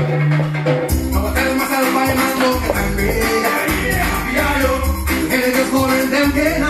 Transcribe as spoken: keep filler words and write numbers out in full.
Vamos a hacer más al bailando que también. Ellos corren de que